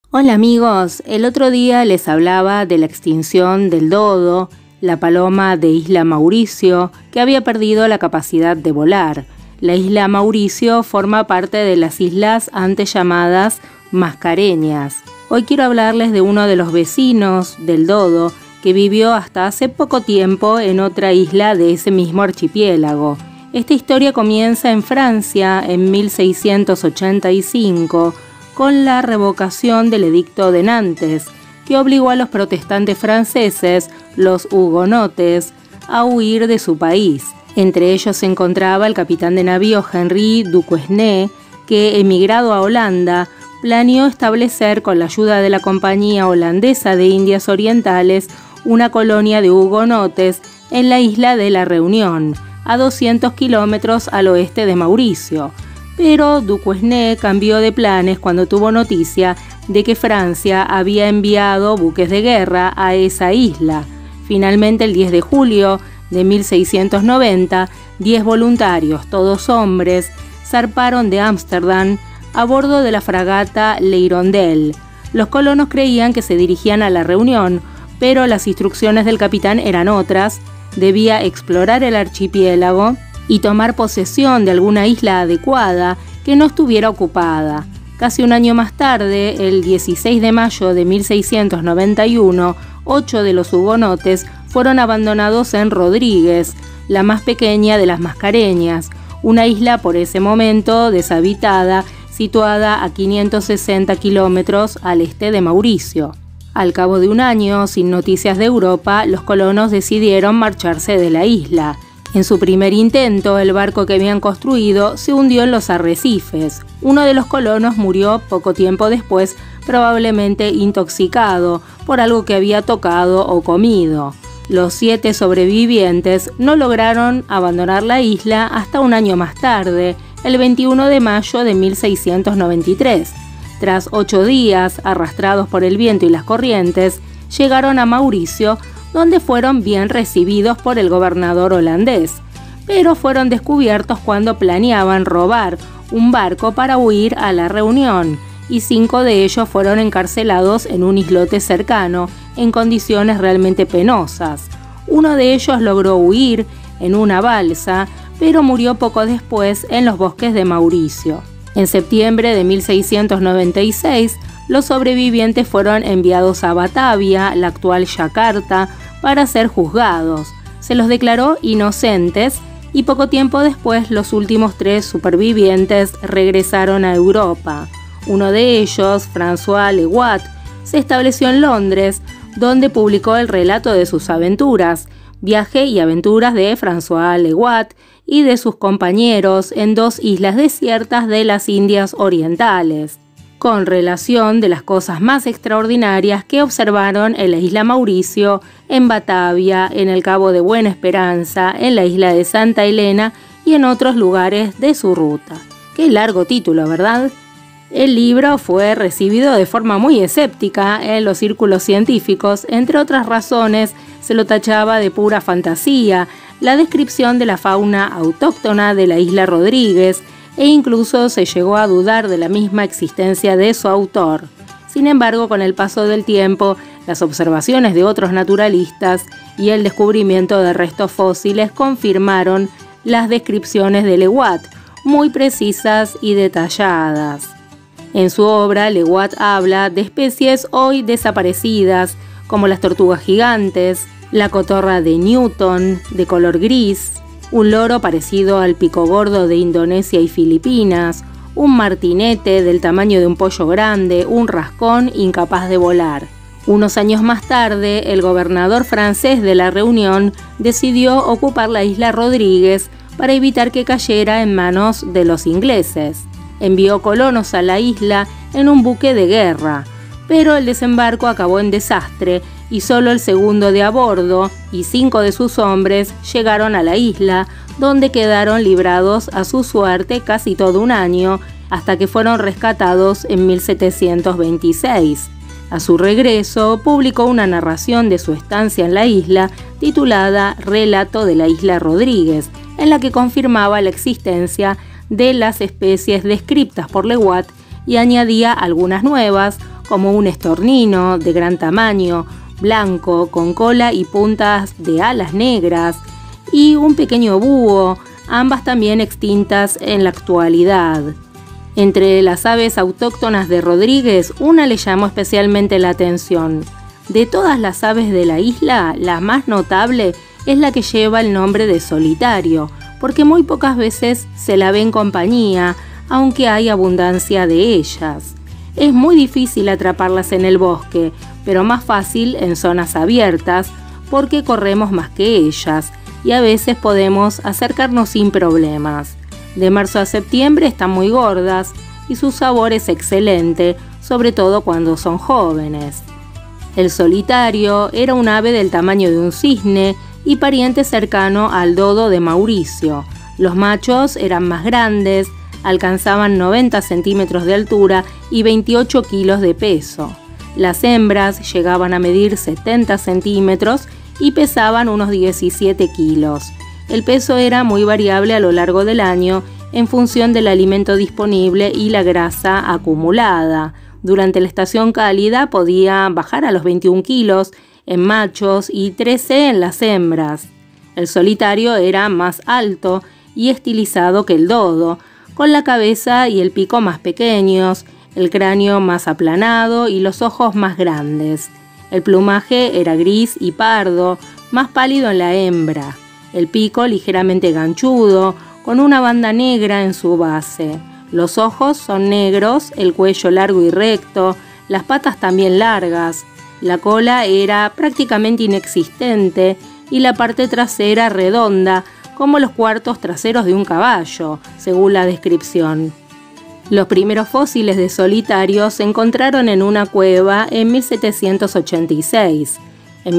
Hola amigos, el otro día les hablaba de la extinción del dodo, la paloma de Isla Mauricio, que había perdido la capacidad de volar. La isla Mauricio forma parte de las islas antes llamadas Mascareñas. Hoy quiero hablarles de uno de los vecinos del dodo que vivió hasta hace poco tiempo en otra isla de ese mismo archipiélago. Esta historia comienza en Francia en 1685 con la revocación del Edicto de Nantes, que obligó a los protestantes franceses, los hugonotes, a huir de su país. Entre ellos se encontraba el capitán de navío Henri Duquesne, que, emigrado a Holanda, planeó establecer, con la ayuda de la Compañía Holandesa de Indias Orientales, una colonia de hugonotes en la isla de La Reunión, a 200 kilómetros al oeste de Mauricio. Pero Duquesne cambió de planes cuando tuvo noticia de que Francia había enviado buques de guerra a esa isla. Finalmente, el 10 de julio de 1690, 10 voluntarios, todos hombres, zarparon de Ámsterdam a bordo de la fragata L'Hirondelle. Los colonos creían que se dirigían a La Reunión, pero las instrucciones del capitán eran otras. Debía explorar el archipiélago y tomar posesión de alguna isla adecuada que no estuviera ocupada. Casi un año más tarde, el 16 de mayo de 1691, 8 de los hugonotes fueron abandonados en Rodrigues, la más pequeña de las Mascareñas, una isla por ese momento deshabitada, situada a 560 kilómetros al este de Mauricio. Al cabo de un año, sin noticias de Europa, los colonos decidieron marcharse de la isla. En su primer intento, el barco que habían construido se hundió en los arrecifes. Uno de los colonos murió poco tiempo después, probablemente intoxicado por algo que había tocado o comido. Los 7 sobrevivientes no lograron abandonar la isla hasta un año más tarde, el 21 de mayo de 1693. Tras 8 días, arrastrados por el viento y las corrientes, llegaron a Mauricio, donde fueron bien recibidos por el gobernador holandés, pero fueron descubiertos cuando planeaban robar un barco para huir a La Reunión, y 5 de ellos fueron encarcelados en un islote cercano, en condiciones realmente penosas. Uno de ellos logró huir en una balsa, pero murió poco después en los bosques de Mauricio. En septiembre de 1696, los sobrevivientes fueron enviados a Batavia, la actual Yakarta, para ser juzgados. Se los declaró inocentes y poco tiempo después los últimos 3 supervivientes regresaron a Europa. Uno de ellos, François Le Gouat, se estableció en Londres, donde publicó el relato de sus aventuras, Viaje y aventuras de François Le Gouat y de sus compañeros en 2 islas desiertas de las Indias Orientales, con relación de las cosas más extraordinarias que observaron en la isla Mauricio, en Batavia, en el Cabo de Buena Esperanza, en la isla de Santa Elena y en otros lugares de su ruta. Qué largo título, ¿verdad? El libro fue recibido de forma muy escéptica en los círculos científicos. Entre otras razones, se lo tachaba de pura fantasía, la descripción de la fauna autóctona de la isla Rodrigues, e incluso se llegó a dudar de la misma existencia de su autor. Sin embargo, con el paso del tiempo, las observaciones de otros naturalistas y el descubrimiento de restos fósiles confirmaron las descripciones de Le Gouat, muy precisas y detalladas. En su obra, Le Gouat habla de especies hoy desaparecidas, como las tortugas gigantes, la cotorra de Newton, de color gris, un loro parecido al pico gordo de Indonesia y Filipinas, un martinete del tamaño de un pollo grande, un rascón incapaz de volar. Unos años más tarde, el gobernador francés de La Reunión decidió ocupar la isla Rodrigues para evitar que cayera en manos de los ingleses. Envió colonos a la isla en un buque de guerra, pero el desembarco acabó en desastre y solo el segundo de a bordo y 5 de sus hombres llegaron a la isla, donde quedaron librados a su suerte casi todo un año, hasta que fueron rescatados en 1726. A su regreso, publicó una narración de su estancia en la isla titulada Relato de la isla Rodrigues, en la que confirmaba la existencia de las especies descritas por Le Gouat y añadía algunas nuevas, como un estornino de gran tamaño, blanco, con cola y puntas de alas negras, y un pequeño búho, ambas también extintas en la actualidad. Entre las aves autóctonas de Rodríguez, una le llamó especialmente la atención. De todas las aves de la isla, la más notable es la que lleva el nombre de solitario, porque muy pocas veces se la ve en compañía, aunque hay abundancia de ellas. Es muy difícil atraparlas en el bosque, pero más fácil en zonas abiertas, porque corremos más que ellas y a veces podemos acercarnos sin problemas. De marzo a septiembre están muy gordas y su sabor es excelente, sobre todo cuando son jóvenes. El solitario era un ave del tamaño de un cisne y pariente cercano al dodo de Mauricio. Los machos eran más grandes, alcanzaban 90 centímetros de altura y 28 kilos de peso. Las hembras llegaban a medir 70 centímetros y pesaban unos 17 kilos. El peso era muy variable a lo largo del año en función del alimento disponible y la grasa acumulada. Durante la estación cálida podía bajar a los 21 kilos en machos y 13 en las hembras. El solitario era más alto y estilizado que el dodo, con la cabeza y el pico más pequeños, el cráneo más aplanado y los ojos más grandes. El plumaje era gris y pardo, más pálido en la hembra. El pico ligeramente ganchudo, con una banda negra en su base. Los ojos son negros, el cuello largo y recto, las patas también largas. La cola era prácticamente inexistente y la parte trasera redonda, como los cuartos traseros de un caballo, según la descripción. Los primeros fósiles de solitario se encontraron en una cueva en 1786. En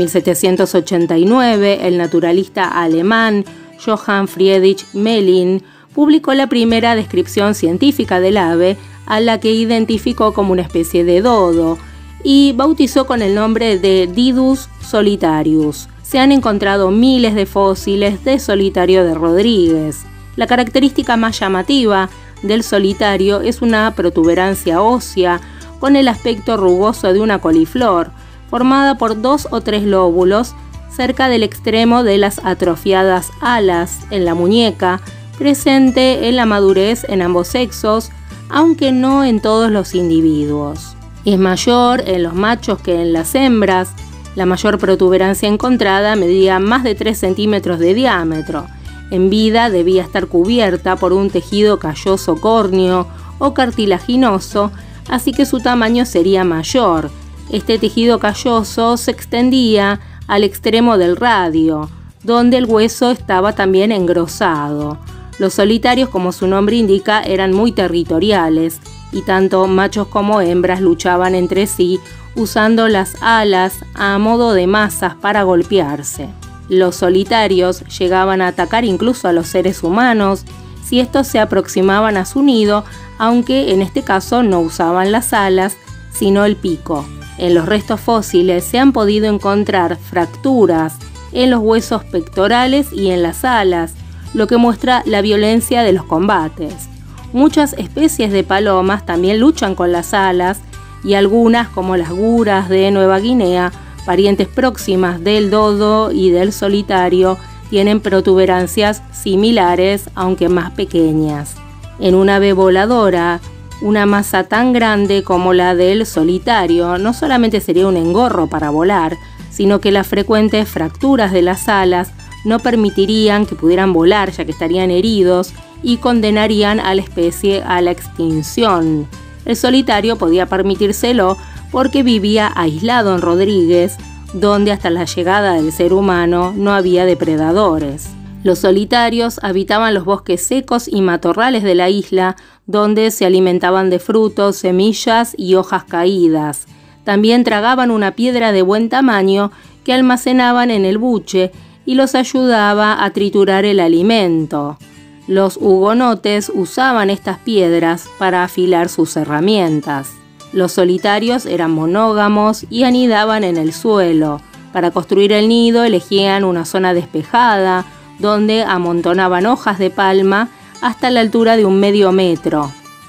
1789, el naturalista alemán Johann Friedrich Melin publicó la primera descripción científica del ave, a la que identificó como una especie de dodo, y bautizó con el nombre de Didus solitarius. Se han encontrado miles de fósiles de solitario de Rodríguez. La característica más llamativa del solitario es una protuberancia ósea con el aspecto rugoso de una coliflor, formada por 2 o 3 lóbulos cerca del extremo de las atrofiadas alas en la muñeca, presente en la madurez en ambos sexos, aunque no en todos los individuos. Es mayor en los machos que en las hembras. La mayor protuberancia encontrada medía más de 3 centímetros de diámetro. En vida debía estar cubierta por un tejido calloso córneo o cartilaginoso, así que su tamaño sería mayor. Este tejido calloso se extendía al extremo del radio, donde el hueso estaba también engrosado. Los solitarios, como su nombre indica, eran muy territoriales y tanto machos como hembras luchaban entre sí usando las alas a modo de mazas para golpearse. Los solitarios llegaban a atacar incluso a los seres humanos si estos se aproximaban a su nido, aunque en este caso no usaban las alas, sino el pico. En los restos fósiles se han podido encontrar fracturas en los huesos pectorales y en las alas, lo que muestra la violencia de los combates. Muchas especies de palomas también luchan con las alas y algunas, como las guras de Nueva Guinea, parientes próximas del dodo y del solitario, tienen protuberancias similares, aunque más pequeñas. En un ave voladora, una masa tan grande como la del solitario no solamente sería un engorro para volar, sino que las frecuentes fracturas de las alas no permitirían que pudieran volar, ya que estarían heridos y condenarían a la especie a la extinción. El solitario podía permitírselo porque vivía aislado en Rodríguez, donde hasta la llegada del ser humano no había depredadores. Los solitarios habitaban los bosques secos y matorrales de la isla, donde se alimentaban de frutos, semillas y hojas caídas. También tragaban una piedra de buen tamaño que almacenaban en el buche y los ayudaba a triturar el alimento. Los hugonotes usaban estas piedras para afilar sus herramientas. Los solitarios eran monógamos y anidaban en el suelo. Para construir el nido elegían una zona despejada, donde amontonaban hojas de palma hasta la altura de 1 medio metro.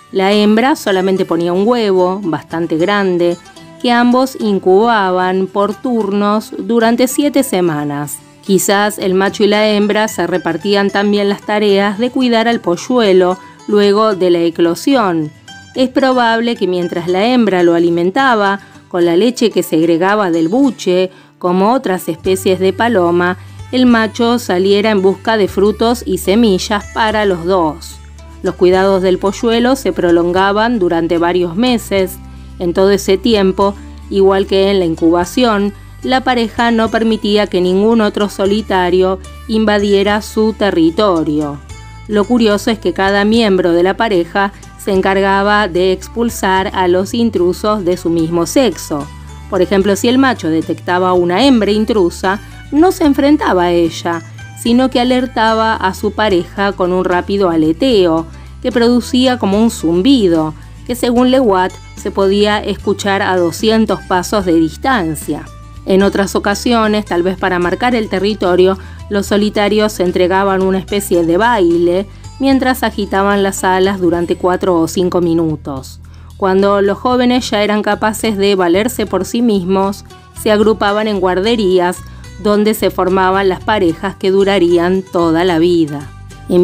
La hembra solamente ponía un huevo, bastante grande, que ambos incubaban por turnos durante 7 semanas. Quizás el macho y la hembra se repartían también las tareas de cuidar al polluelo luego de la eclosión. Es probable que mientras la hembra lo alimentaba con la leche que segregaba del buche, como otras especies de paloma, el macho saliera en busca de frutos y semillas para los dos. Los cuidados del polluelo se prolongaban durante varios meses. En todo ese tiempo, igual que en la incubación, la pareja no permitía que ningún otro solitario invadiera su territorio. Lo curioso es que cada miembro de la pareja se encargaba de expulsar a los intrusos de su mismo sexo. Por ejemplo, si el macho detectaba una hembra intrusa, no se enfrentaba a ella, sino que alertaba a su pareja con un rápido aleteo, que producía como un zumbido, que según Lewatt se podía escuchar a 200 pasos de distancia. En otras ocasiones, tal vez para marcar el territorio, los solitarios se entregaban una especie de baile mientras agitaban las alas durante 4 o 5 minutos. Cuando los jóvenes ya eran capaces de valerse por sí mismos, se agrupaban en guarderías donde se formaban las parejas que durarían toda la vida. En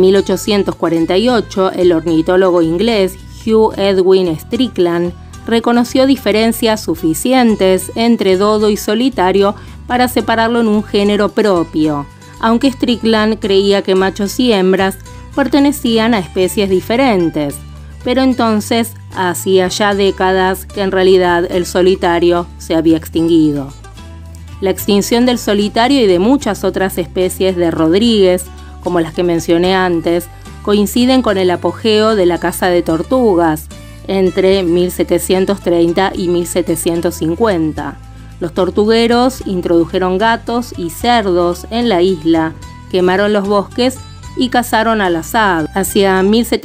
1848, el ornitólogo inglés Hugh Edwin Strickland reconoció diferencias suficientes entre dodo y solitario para separarlo en un género propio, aunque Strickland creía que machos y hembras pertenecían a especies diferentes, pero entonces hacía ya décadas que en realidad el solitario se había extinguido. La extinción del solitario y de muchas otras especies de Rodríguez, como las que mencioné antes, coinciden con el apogeo de la caza de tortugas entre 1730 y 1750. Los tortugueros introdujeron gatos y cerdos en la isla, quemaron los bosques y cazaron a las aves. Hacia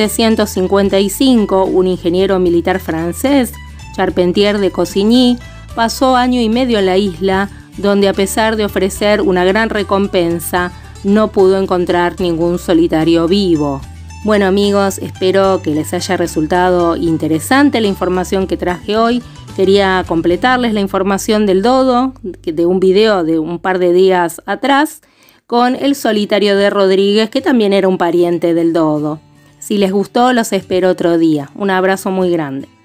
1755, un ingeniero militar francés, Charpentier de Cosigny, pasó año y medio en la isla, donde a pesar de ofrecer una gran recompensa, no pudo encontrar ningún solitario vivo. Bueno amigos, espero que les haya resultado interesante la información que traje hoy. Quería completarles la información del dodo, de un video de un par de días atrás, con el solitario de Rodríguez, que también era un pariente del dodo. Si les gustó, los espero otro día. Un abrazo muy grande.